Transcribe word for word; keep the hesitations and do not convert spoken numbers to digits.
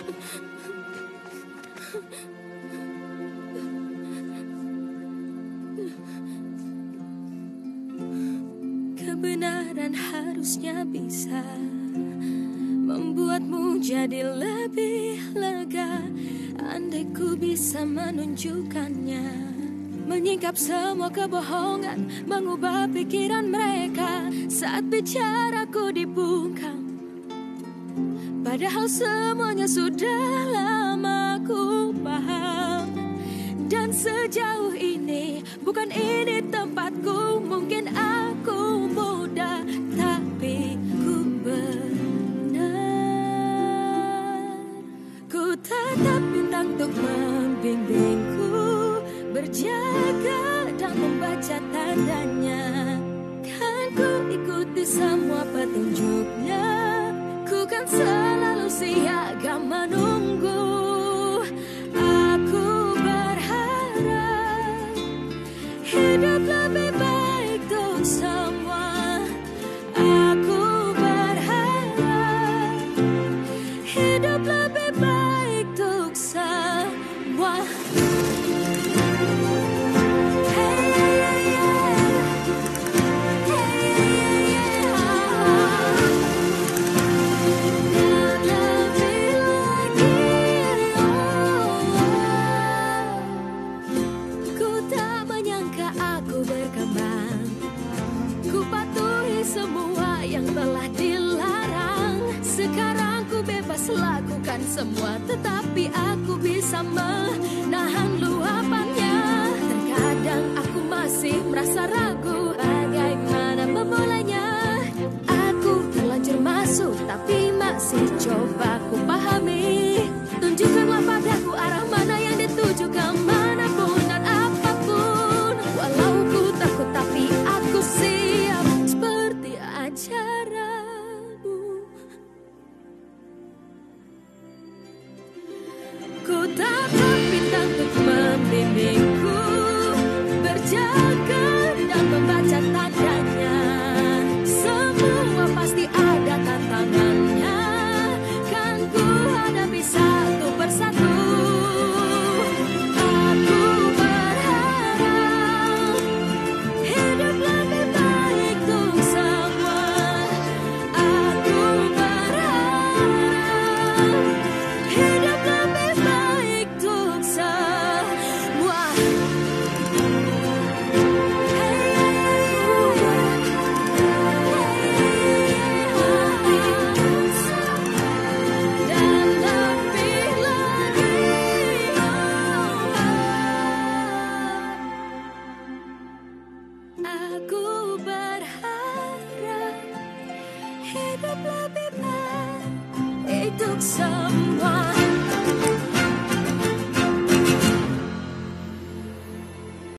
Kebenaran harusnya bisa membuatmu jadi lebih lega. Andai ku bisa menunjukkannya, menyingkap semua kebohongan, mengubah pikiran mereka saat bicara ku dibungkam. Padahal semuanya sudah lama ku paham. Dan sejauh ini bukan ini tempatku. Mungkin aku muda, tapi ku benar. Ku tatap bintang untuk membimbingku, berjaga dan membaca tandanya. Kan ku ikuti semua petunjuknya. Ku kan selalu siaga menunggu. Aku berharap hidup lebih baik untuk semua. Aku berharap hidup lebih baik untuk semua. Semua yang telah dilarang, sekarang ku bebas lakukan semua. Tetapi aku bisa menahan luapannya. Terkadang aku masih merasa ragu, bagaimana memulainya. Aku terlanjur masuk, tapi masih coba ku pahami. Tunjukkanlah padaku arah mana yang dituju, kemanapun dan apapun. Walau ku takut, tapi aku siap seperti ajaranmu. Ku tatap bintang untuk membimbingku, berjaga dan membaca tandanya. Semua pasti ada tantangannya, kan ku hadapi satu persatu. Aku berharap hidup lebih baik untuk semua. Aku berharap hidup lebih baik untuk semua. Dan lebih lagi, aku berharap hidup lebih baik untuk semua.